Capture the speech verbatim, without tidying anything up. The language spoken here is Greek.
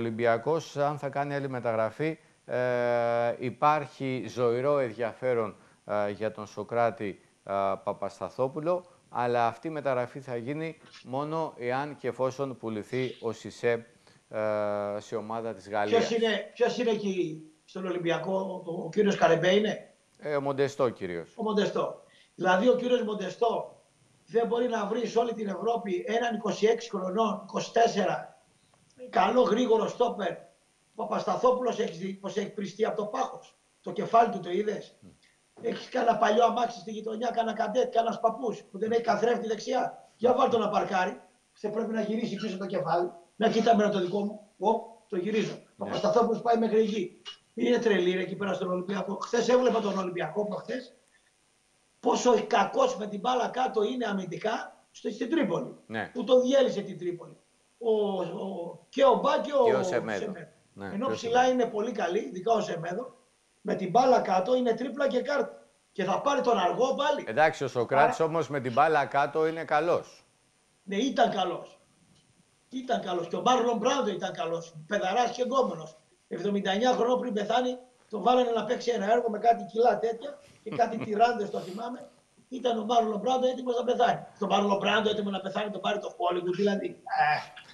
Ολυμπιακός, αν θα κάνει άλλη μεταγραφή, ε, υπάρχει ζωηρό ενδιαφέρον ε, για τον Σωκράτη ε, Παπασταθόπουλο, αλλά αυτή η μεταγραφή θα γίνει μόνο εάν και εφόσον πουληθεί ο Σισέ ε, σε ομάδα της Γαλλίας. Ποιος είναι, ποιος είναι εκεί στον Ολυμπιακό, ο, ο κύριος Καρεμπέ είναι? Ε, ο Μοντεστό κυρίως. Ο Μοντεστό. Δηλαδή ο κύριος Μοντεστό δεν μπορεί να βρει σε όλη την Ευρώπη έναν είκοσι έξι χρονών, είκοσι τέσσερα, καλό γρήγορο στόπερ. Ο Παπασταθόπουλος έχει πως έχει πριστεί από το πάχος. Το κεφάλι του το είδες. Mm. Έχει κανένα παλιό αμάξι στη γειτονιά, κανένα καντέτ, κανένα παππούς που δεν έχει καθρέφτη δεξιά. Για βάλτε να παρκάρει. Θα πρέπει να γυρίσει πίσω το κεφάλι. Να κοίταμε το δικό μου. Ο, το γυρίζω. Ο yeah. Παπασταθόπουλος πάει μέχρι εκεί. Είναι τρελή εκεί πέρα στον Ολυμπιακό. Χθες έβλεπα τον Ολυμπιακό προχθές. Πόσο κακός με την μπάλα κάτω είναι αμυντικά στην Τρίπολη. Ναι. Που το διέλυσε την Τρίπολη. Ο, ο, και ο Μπά και ο, και ο Σεμέδο. Ναι, ενώ ψηλά είναι πολύ καλή, ειδικά ο Σεμέδο. Με την μπάλα κάτω είναι τρίπλα και κάρτα. Και θα πάρει τον αργό πάλι. Εντάξει, ο Σωκράτης Άρα... όμως με την μπάλα κάτω είναι καλός. Ναι, ήταν καλός. Ήταν καλός. Και ο Μάρλον Μπράντο ήταν καλός. Πεδαράς και γκόμενος. εβδομήντα εννιά χρονών πριν πεθάνει, τον βάλανε να παίξει ένα έργο με κάτι κιλά τέτοια και κάτι τυράντες, το θυμάμαι. Ήταν ο Μάρλον Μπράντο έτοιμος να πεθάνει. Το Μάρλον Μπράντο έτοιμο να πεθάνει, τον πάρει το Hollywood δηλαδή.